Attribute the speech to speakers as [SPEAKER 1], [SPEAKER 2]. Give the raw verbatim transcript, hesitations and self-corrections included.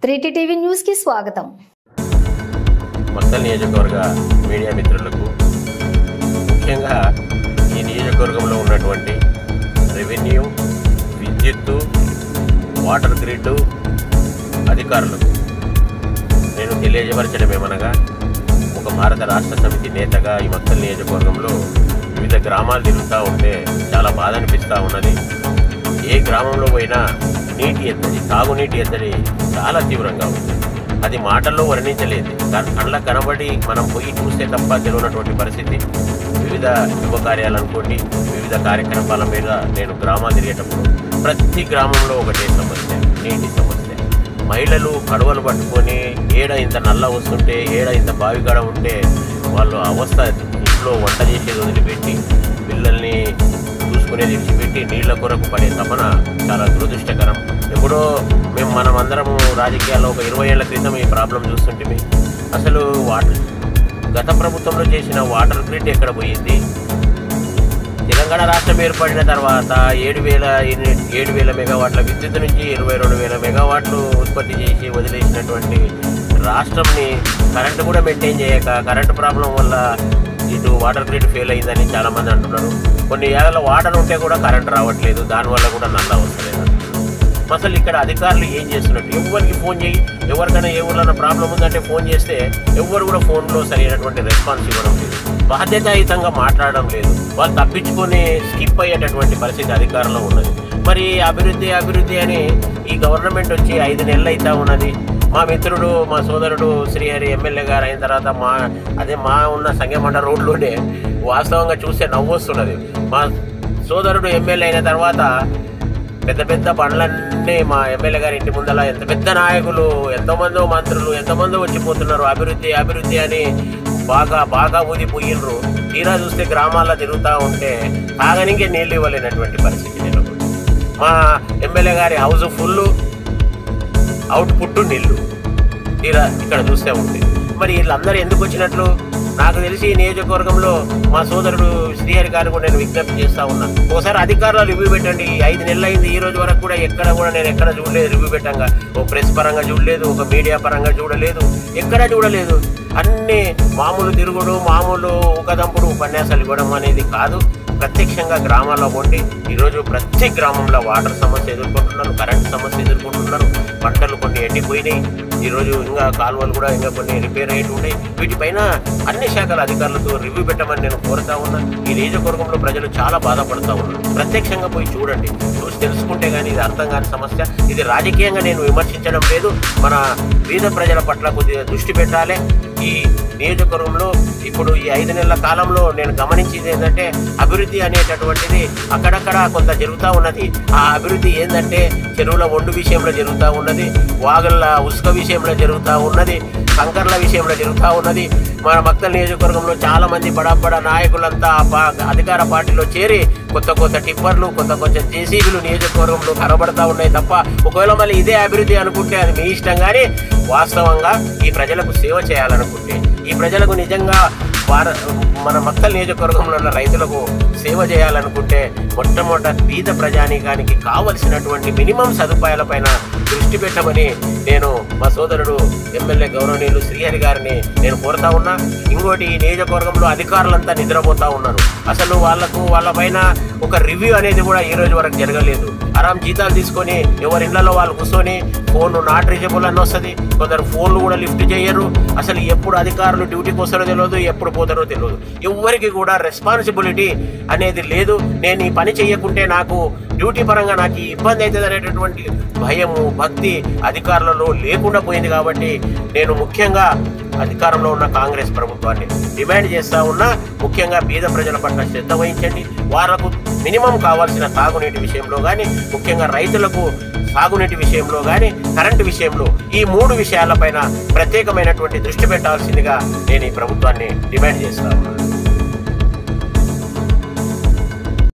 [SPEAKER 1] త్రీటీ TV news కి స్వాగతం.
[SPEAKER 2] మక్తల్ నియోజకవర్గ మీడియా మిత్రులకు ముఖ్యంగా ఈ నియోజకవర్గంలో ఉన్నటువంటి రెవెన్యూ, విద్యుత్తు, వాటర్ గ్రిడ్ అధికారులకు నేను తెలియజేయవలసినమేమనగా, ఒక భారత రాష్ట్ర సమితి నేతగా ఈ మక్తల్ నియోజకవర్గంలో వివిధ గ్రామాలు తిరుగుతూ ఉంటే చాలా బాధ అనిపిస్తూ ఉన్నది. ఏ గ్రామంలో పోయినా నీటి ఎద్దడి, తాగునీటి ఎద్దడి చాలా తీవ్రంగా ఉంది. అది మాటల్లో వర్ణించలేదు, కళ్ళ కనబడి మనం పోయి చూస్తే తప్ప తెలియనటువంటి పరిస్థితి. వివిధ శుభకార్యాలు అనుకోండి, వివిధ కార్యక్రమాల మీద నేను గ్రామాలు తిరిగేటప్పుడు ప్రతి గ్రామంలో ఒకటే సమస్య, నీటి సమస్య. మహిళలు కడవలు పట్టుకొని ఏడ ఇంత నల్ల వస్తుంటే, ఏడ ఇంత బావిగాడ ఉంటే వాళ్ళు అవస్థ, ఇంట్లో వంట చేసేది వదిలిపెట్టి పిల్లల్ని చూసుకునేది విడిచిపెట్టి నీళ్ల కొరకు పడే తపన చాలా దురదృష్టకరం. ఎప్పుడో మేము మనం అందరము రాజకీయాల్లో ఒక ఇరవై ఏళ్ల క్రితం ఈ ప్రాబ్లం చూస్తుంటే, అసలు వాటర్ గత ప్రభుత్వంలో చేసిన వాటర్ గ్రిడ్ ఎక్కడ పోయింది? తెలంగాణ రాష్ట్రం ఏర్పడిన తర్వాత ఏడు వేల ఏడు వేల మెగావాట్ల విద్యుత్ నుంచి ఇరవై రెండు వేల మెగావాట్లు ఉత్పత్తి చేసి వదిలేసినటువంటి రాష్ట్రంని కరెంటు కూడా మెయింటైన్ చేయక, కరెంటు ప్రాబ్లం వల్ల ఇటు వాటర్ గ్రిడ్ ఫెయిల్ అయిందని చాలామంది అంటున్నారు. కొన్ని ఏళ్ళ వాటర్ ఉంటే కూడా కరెంట్ రావట్లేదు, దానివల్ల కూడా నల్ల వస్తలేదు. అసలు ఇక్కడ అధికారులు ఏం చేస్తున్నట్టు? ఎవరికి ఫోన్ చేయి, ఎవరికైనా ఏ ఊళ్ళో ప్రాబ్లం ఉందంటే ఫోన్ చేస్తే ఎవరు కూడా ఫోన్లో సరైనటువంటి రెస్పాన్స్ ఇవ్వడం లేదు, బాధ్యతాయుతంగా మాట్లాడడం లేదు. వాళ్ళు తప్పించుకొని స్కిప్ అయ్యేటటువంటి పరిస్థితి అధికారంలో ఉన్నది. మరి అభివృద్ధి అభివృద్ధి అని ఈ గవర్నమెంట్ వచ్చి ఐదు నెలలు అవుతా ఉన్నది. మా మిత్రుడు, మా సోదరుడు శ్రీహరి ఎమ్మెల్యే గారు అయిన తర్వాత మా అదే మా ఉన్న సంగమండ రోడ్లోనే వాస్తవంగా చూస్తే నవ్వు వస్తున్నది. మా సోదరుడు ఎమ్మెల్యే అయిన తర్వాత పెద్ద పెద్ద బండ్లన్నీ మా ఎమ్మెల్యే గారి ఇంటి ముందల ఎంత పెద్ద నాయకులు, ఎంతోమందో మంత్రులు, ఎంతోమందో వచ్చిపోతున్నారు. అభివృద్ధి అభివృద్ధి అని బాగా బాగా ఊదిపోయినరు. తీరా చూస్తే గ్రామాల్లో తిరుగుతూ ఉంటే తాగనికే నీళ్ళు ఇవ్వలేనటువంటి పరిస్థితి నెలకొంది. మా ఎమ్మెల్యే గారి హౌస్ ఫుల్, అవుట్పుట్ నీళ్ళు. తీరా ఇక్కడ చూస్తే ఉంది. మరి వీళ్ళందరూ ఎందుకు వచ్చినట్లు? నాకు తెలిసి ఈ నియోజకవర్గంలో మా సోదరుడు శ్రీహరి గారు కూడా నేను విజ్ఞప్తి చేస్తూ ఉన్నా, ఒకసారి అధికారులు రివ్యూ పెట్టండి. ఐదు నెలలు అయింది, ఈ రోజు వరకు కూడా ఎక్కడ కూడా నేను ఎక్కడ చూడలేదు రివ్యూ పెట్టంగా. ఓ ప్రెస్ పరంగా చూడలేదు, ఒక మీడియా పరంగా చూడలేదు, ఎక్కడ చూడలేదు. అన్ని మామూలు తిరుగుడు, మామూలు ఊకదంపుడు ఉపన్యాసాలు ఇవ్వడం అనేది కాదు. ప్రత్యక్షంగా గ్రామాల్లో ఉండి ఈరోజు ప్రతి గ్రామంలో వాటర్ సమస్య ఎదుర్కొంటున్నారు, కరెంట్ సమస్య ఎదుర్కొంటున్నారు. పంటలు కొన్ని ఎండిపోయినాయి, ఈరోజు ఇంకా కాలువలు కూడా ఇంకా కొన్ని రిపేర్ అయ్యి ఉన్నాయి. వీటిపైన అన్ని శాఖల అధికారులతో రివ్యూ పెట్టమని నేను కోరుతా ఉన్నా. ఈ నియోజకవర్గంలో ప్రజలు చాలా బాధపడుతూ ఉన్నారు. ప్రత్యక్షంగా పోయి చూడండి, చూసి తెలుసుకుంటే కానీ ఇది అర్థం కాని సమస్య. ఇది రాజకీయంగా నేను విమర్శించడం లేదు, మన పేద ప్రజల పట్ల కొద్దిగా దృష్టి పెట్టాలి. ఈ నియోజకవర్గంలో ఇప్పుడు ఈ ఐదు నెలల కాలంలో నేను గమనించింది ఏంటంటే, అభివృద్ధి అనేటటువంటిది అక్కడక్కడ కొంత జరుగుతూ ఉన్నది. ఆ అభివృద్ధి ఏంటంటే చెరువుల ఒండు విషయంలో జరుగుతూ ఉన్నది, వాగుల ఉసుక విషయంలో జరుగుతూ ఉన్నది, కంకర్ల విషయంలో జరుగుతూ ఉన్నది. మన మక్తల్ నియోజకవర్గంలో చాలా మంది బడాబడ నాయకులంతా అధికార పార్టీలో చేరి కొత్త కొత్త టిప్పర్లు, కొత్త కొత్త జేసీబీలు నియోజకవర్గంలో కనబడతా ఉన్నాయి తప్ప, ఒకవేళ మళ్ళీ ఇదే అభివృద్ధి అనుకుంటే అది మీ ఇష్టం. కానీ వాస్తవంగా ఈ ప్రజలకు సేవ చేయాలనుకుంటే, ఈ ప్రజలకు నిజంగా వార మన మక్తల్ నియోజకవర్గంలో ఉన్న రైతులకు సేవ చేయాలనుకుంటే మొట్టమొదట బీద ప్రజానీకానికి కావలసినటువంటి మినిమం సదుపాయాలపైన దృష్టి పెట్టమని నేను మా సోదరుడు ఎమ్మెల్యే గౌరవనీయులు శ్రీహరి గారిని నేను కోరుతా ఉన్నా. ఇంకోటి, ఈ నియోజకవర్గంలో అధికారులంతా నిద్రపోతూ ఉన్నారు. అసలు వాళ్లకు వాళ్ళ పైన ఒక రివ్యూ అనేది కూడా ఈ రోజు వరకు జరగలేదు. ఆరాం జీతాలు తీసుకొని ఎవరి ఇళ్లలో వాళ్ళు కూర్చొని ఫోన్ నాట్ రీచబుల్ అని వస్తుంది, కొందరు ఫోన్లు కూడా లిఫ్ట్ చేయరు. అసలు ఎప్పుడు అధికారులు డ్యూటీకి వస్తారో తెలియదు, ఎప్పుడు పోతారో తెలియదు. ఎవరికి కూడా రెస్పాన్సిబిలిటీ అనేది లేదు. నేను ఈ పని చేయకుంటే నాకు డ్యూటీ పరంగా నాకు ఇబ్బంది అవుతుంది అనేటటువంటి భయము, భక్తి అధికారులలో లేకుండా పోయింది. కాబట్టి నేను ముఖ్యంగా అధికారంలో ఉన్న కాంగ్రెస్ ప్రభుత్వాన్ని డిమాండ్ చేస్తూ ఉన్నా, ముఖ్యంగా బీద ప్రజల పట్ల శ్రద్ధ వహించండి. వాళ్లకు మినిమం కావాల్సిన తాగునీటి విషయంలో కానీ, ముఖ్యంగా రైతులకు సాగునీటి విషయంలో కానీ, కరెంటు విషయంలో, ఈ మూడు విషయాలపైన ప్రత్యేకమైనటువంటి దృష్టి పెట్టాల్సిందిగా నేను ఈ ప్రభుత్వాన్ని డిమాండ్ చేస్తా ఉన్నాను.